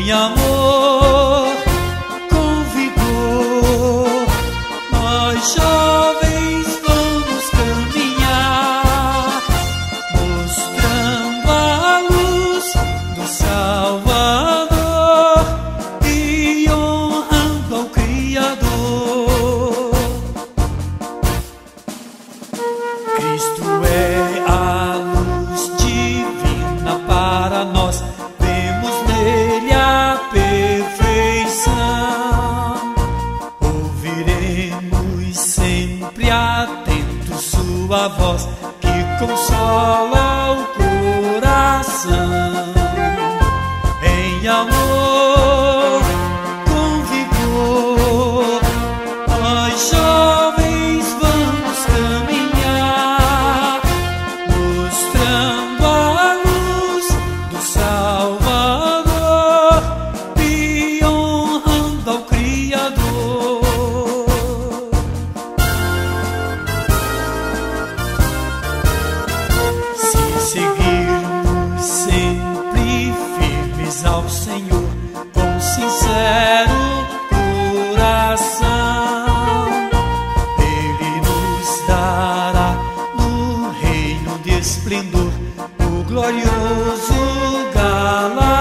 em amor, com vigor, nós jovens vamos caminhar, mostrando a luz do Salvador e honrando ao Criador. Cristo é a luz divina para nós, vemos nele a perfeição. Ouviremos sempre atentos sua voz, que consola o coração. Em amor, com vigor, nós jovens vamos caminhar, mostrando a luz do Salvador e honrando ao Criador. Se seguirmos sempre firmes ao Senhor, com sincero coração, Ele nos dará no reino de esplendor o glorioso galardão.